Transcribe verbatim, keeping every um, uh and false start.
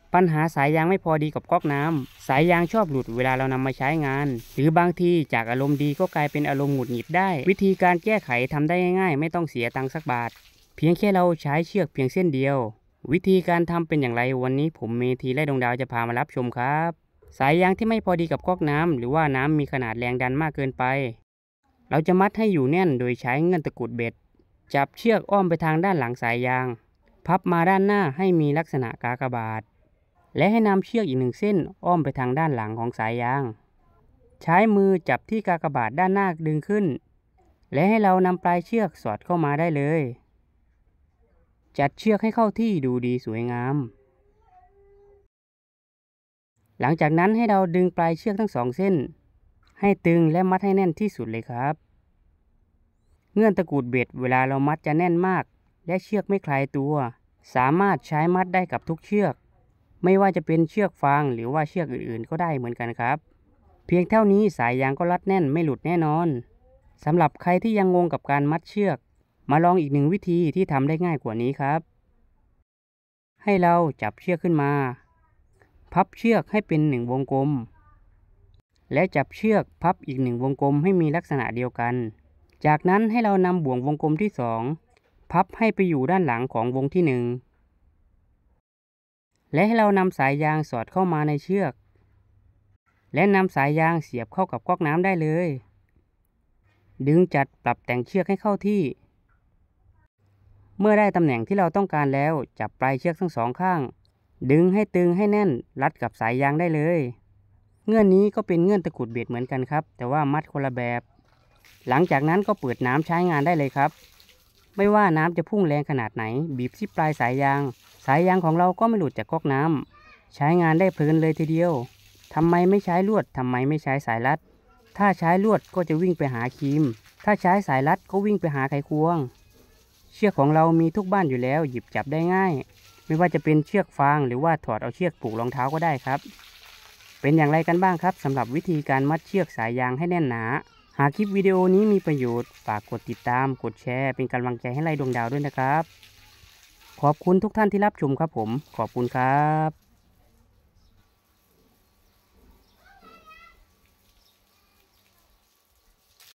ปัญหาสายยางไม่พอดีกับก๊อกน้ำสายยางชอบหลุดเวลาเรานำมาใช้งานหรือบางทีจากอารมณ์ดีก็กลายเป็นอารมณ์หงุดหงิดได้วิธีการแก้ไขทำได้ง่ายๆไม่ต้องเสียตังค์สักบาทเพียงแค่เราใช้เชือกเพียงเส้นเดียววิธีการทำเป็นอย่างไรวันนี้ผมเมธีและดวงดาวจะพามารับชมครับสายยางที่ไม่พอดีกับก๊อกน้ำหรือว่าน้ำมีขนาดแรงดันมากเกินไปเราจะมัดให้อยู่แน่นโดยใช้เงื่อนตะกรุดเบ็ดจับเชือกอ้อมไปทางด้านหลังสายยางพับมาด้านหน้าให้มีลักษณะกากบาทและให้นำเชือกอีกหนึ่งเส้นอ้อมไปทางด้านหลังของสายยางใช้มือจับที่กากบาทด้านหน้าดึงขึ้นและให้เรานำปลายเชือกสอดเข้ามาได้เลยจัดเชือกให้เข้าที่ดูดีสวยงามหลังจากนั้นให้เราดึงปลายเชือกทั้งสองเส้นให้ตึงและมัดให้แน่นที่สุดเลยครับเงื่อนตะกรุดเบ็ดเวลาเรามัดจะแน่นมากและเชือกไม่คลายตัวสามารถใช้มัดได้กับทุกเชือกไม่ว่าจะเป็นเชือกฟางหรือว่าเชือกอื่นๆก็ได้เหมือนกันครับเพียงเท่านี้สายยางก็รัดแน่นไม่หลุดแน่นอนสำหรับใครที่ยังงงกับการมัดเชือกมาลองอีกหนึ่งวิธีที่ทำได้ง่ายกว่านี้ครับให้เราจับเชือกขึ้นมาพับเชือกให้เป็นหนึ่งวงกลมและจับเชือกพับอีกหนึ่งวงกลมให้มีลักษณะเดียวกันจากนั้นให้เรานำบ่วงวงกลมที่สองพับให้ไปอยู่ด้านหลังของวงที่หนึ่งและให้เรานำสายยางสอดเข้ามาในเชือกและนำสายยางเสียบเข้ากับก๊อกน้ำได้เลยดึงจัดปรับแต่งเชือกให้เข้าที่เมื่อได้ตำแหน่งที่เราต้องการแล้วจับปลายเชือกทั้งสองข้างดึงให้ตึงให้แน่นรัดกับสายยางได้เลยเงื่อนนี้ก็เป็นเงื่อนตะกรุดเบ็ดเหมือนกันครับแต่ว่ามัดคนละแบบหลังจากนั้นก็เปิดน้ำใช้งานได้เลยครับไม่ว่าน้ำจะพุ่งแรงขนาดไหนบีบที่ปลายสายยางสายยางของเราก็ไม่หลุดจากก๊อกน้ำใช้งานได้เพลินเลยทีเดียวทำไมไม่ใช้ลวดทำไมไม่ใช้สายรัดถ้าใช้ลวดก็จะวิ่งไปหาครีมถ้าใช้สายรัดก็วิ่งไปหาไขควงเชือกของเรามีทุกบ้านอยู่แล้วหยิบจับได้ง่ายไม่ว่าจะเป็นเชือกฟางหรือว่าถอดเอาเชือกผูกรองเท้าก็ได้ครับเป็นอย่างไรกันบ้างครับสำหรับวิธีการมัดเชือกสายยางให้แน่นหนาหากคลิปวิดีโอนี้มีประโยชน์ฝากกดติดตามกดแชร์เป็นกำลังใจให้ไล่ดวงดาวด้วยนะครับขอบคุณทุกท่านที่รับชมครับผมขอบคุณครับ